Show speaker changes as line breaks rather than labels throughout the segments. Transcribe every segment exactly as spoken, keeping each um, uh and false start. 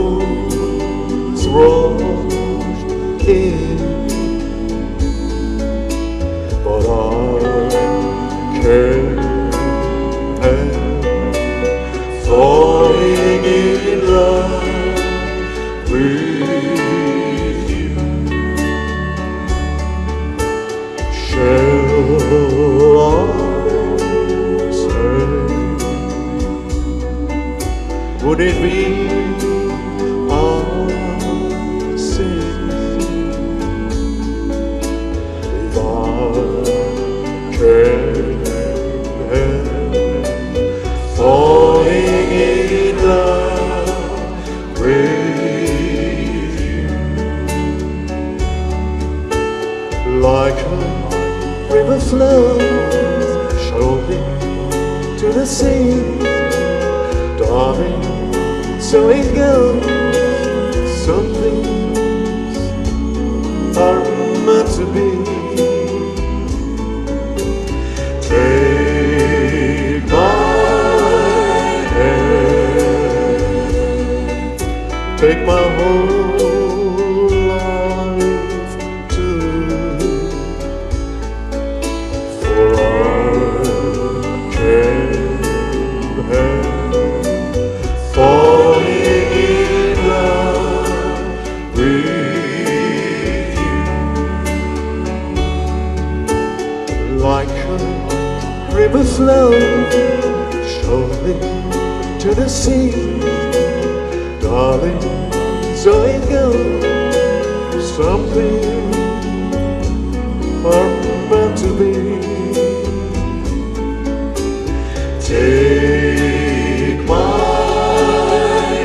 rose rushed in, but I can't help falling in love with you. Shall I say, would it be a sin if I can't help falling in love with you? Like a river flows surely to the sea, darling, so it goes. Some things are meant to be. Take my hand, take my whole life too, for I can't help falling in love with you. Like a river flows surely to the sea, darling, so it goes. Some things are meant to be. Take my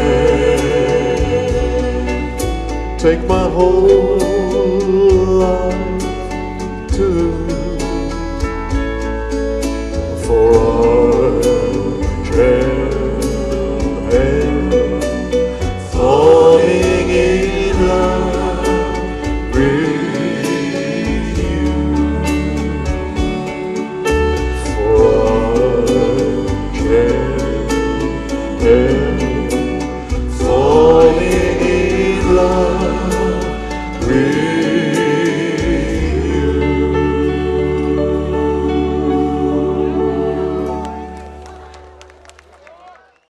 hand, take my whole life too, for I can't help falling in love with you. For I can't help